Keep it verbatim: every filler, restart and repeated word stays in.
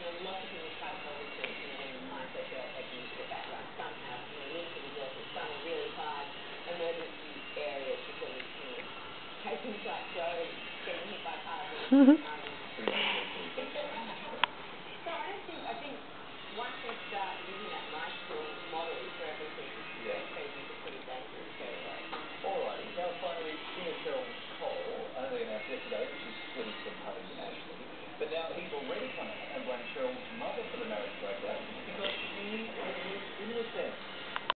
and lots of people try to obviously, you know, when mindset go, they can use their background somehow, you know, link to resources. Some are really hard emergency areas to sort of, you know, take things like Joe getting hit by cars and um,